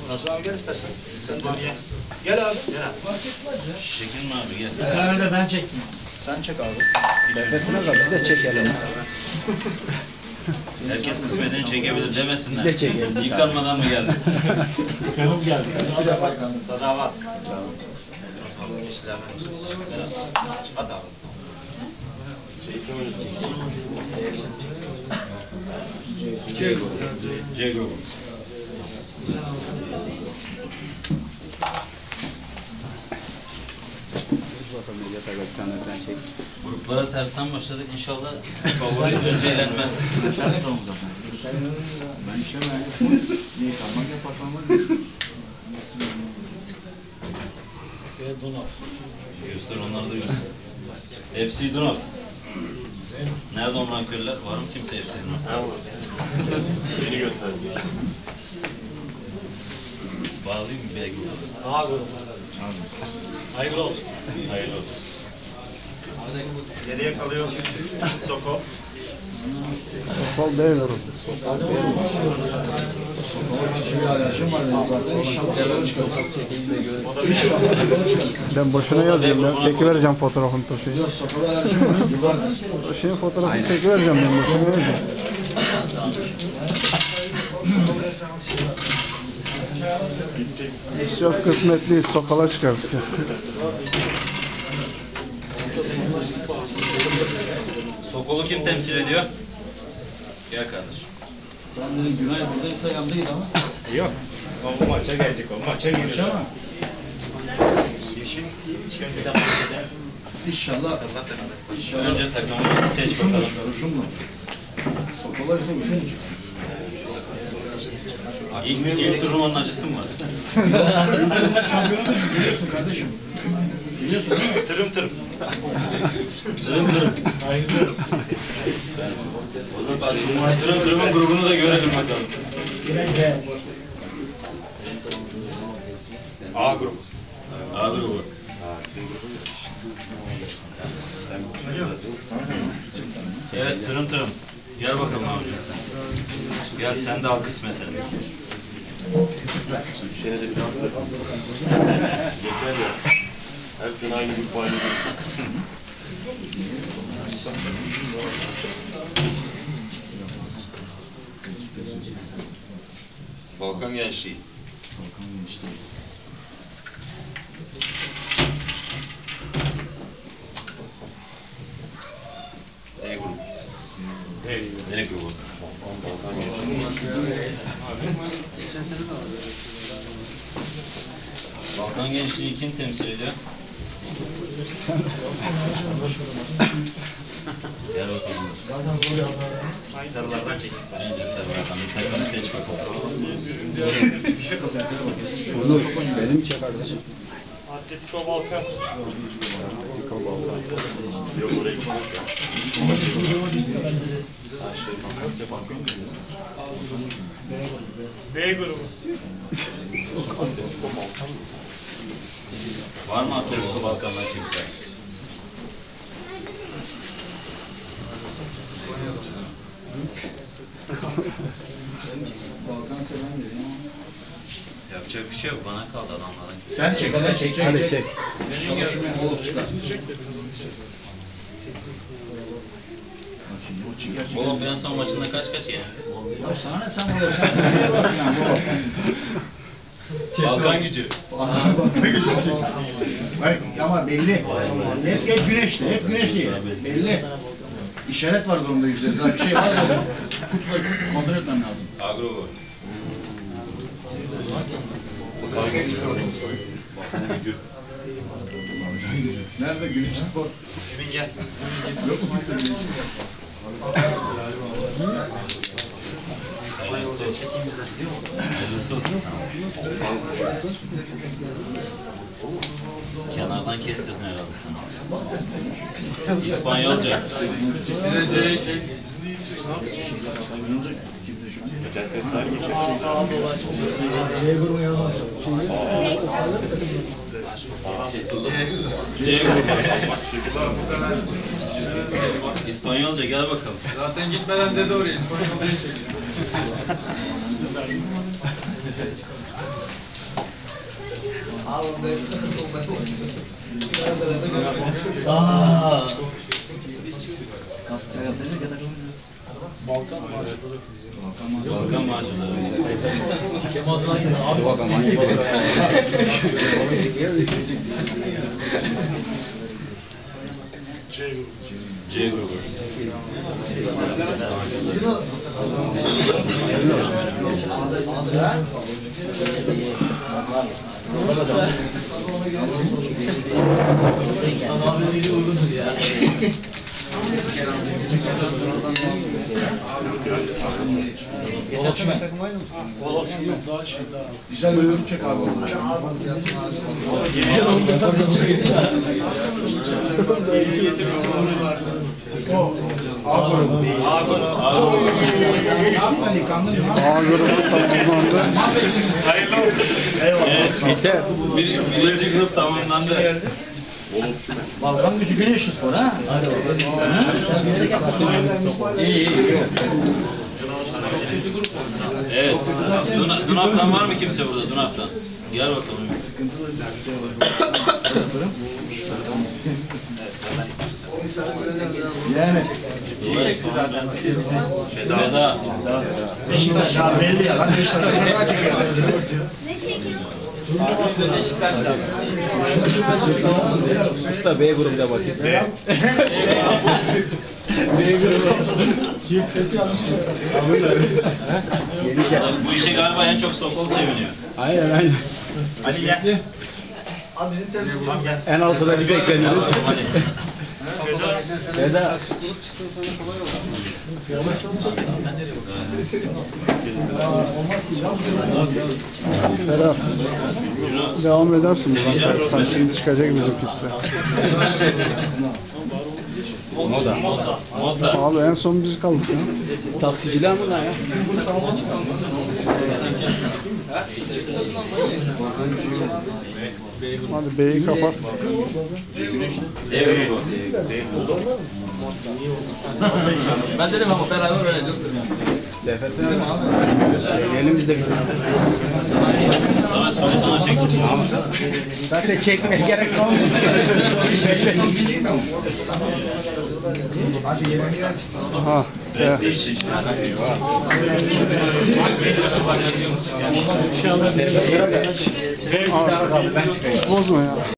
Nasıl abi gel istersen. Sen de gel. Gel abi. Gel abi. Çekin mi abi gel. Bir tane de ben çektim. Sen çek abi. Bekletine kadar biz de çekelim. Herkes kısmetini çekebilir demesinler. Biz de çekelim. Yıkanmadan mı geldi? Kanım geldi. Sadavat. Hadi abi. Cego. Bakalım yatak ekranlardan çek. Gruplara tersten başladık. İnşallah favori önce eğlenmez. Ben işe verdim. Niye kalmak yapaklanmak? Göster onları da göster. FC Dunov. Nerede ondan köylüler? Var mı kimse FC Dunov? Seni gönderdi. Bağlayayım mı B grubu? Abi. Hayırlı olsun. Hayırlı olsun. Geriye kalıyor Sokol. Sol değil orası. Bir alerjim var benim zaten. İnşallah çıkarsın. O da bir Ben boşuna yazıyorum ya. Çekivereceğim fotoğrafını taşıyı. Yok sakal alerjim var. Yıllardır. Taşıyın fotoğrafını çekivereceğim ben boşuna yazıyorum. Çok kısmetliyiz. Sokala çıkarız kesin. Sokol'u kim temsil ediyor? Gel kardeşim. Sen dedin Günay buradaysa yandaydı ama. Yok. O maça gelecek o. Maça gelecek. Ama. Yeşil. Şimdi de İnşallah. İnşallah. Önce takımı seç Uşun mu bakalım. çıkar? Uşun mu? Sokalar ise uşun mu çıkar? İlk turnuvanın acısı mı var? Şampiyonu da biliyorsun kardeşim. Biliyorsun değil mi? tırım tırım. Tırım tırım. O zaman tırım tırımın grubunu da görelim bakalım. A grubu. A grubu. Evet tırım tırım. Gel bakalım abicim sen. Gel sen de al kısmetini. Senede bir daha yeter ya. Her sene aynı bir puan yiyor. Balkan Gençliği. E grubu. E grubu. Balkan Gençliği kim temsil ediyor? Gel bakalım. Sarılardan çekin. Önce sarılardan bir takımı seç bakalım. Onur benim çek kardeşim. Atletico Balkan. Yok oraya gitmek ya. B grubu. Var mı Atletico Balkan'dan kimse? Balkan seven biri ama. Yapacak bir şey yok. Bana kaldı adamların. Sen çek. Hadi çek. Hadi çek. Çalışmaya olup çıkar. Oğlum en son maçında kaç yani? Ya sana ne sen oluyorsan? Balkan gücü. Bak ama belli. Hep güneşli, hep güneşli. Belli. İşaret var onda yüzde. Zaten bir şey var ya. Kontrol etmem lazım. A grubu. Nerede güneş spor? Emin gel. Yok mu bizde güneş Hayırlısı olsun. Hayırlısı olsun. Kenardan kestirdin herhalde sen. İspanyolca. Geçen sene geçecek. İspanyolca gel bakalım. Zaten gitmeden dedi oraya. İspanyolcayı çekiyor. Balkan Bağcıları. C grubu. Güzel bir yorum çek abi. A grubu tamamlandı. Hayırlı olsun. Evet. Birinci grup tamamlandı. Balkan gücü güneş spor ha. Hadi Evet. Dunaf'tan var mı kimse burada Dunaf'tan? Gel bakalım. Yani. Veda. Beşiktaş abi belli ya. Lan Beşiktaş'a ne açık ya? Usta B grubunda bakayım. Bu işe galiba en çok Sokol seviniyor. Aynen. Hadi gel. En altıda bir bekleniyoruz. Hadi. Veda. Ferhat. Devam edersin buradan. Sen şimdi çıkacak bizim piste. Moda. Abi en son biz kaldık ya. Taksiciler mi lan ya? Hadi B'yi kapat. D grubu. Ben dedim ama beraber öyle Defettin abi. Elimizde bir Samet sonra çektim. Zaten çekmeye gerek kalmadı. Ha. Evet. İnşallah. Bozma ya.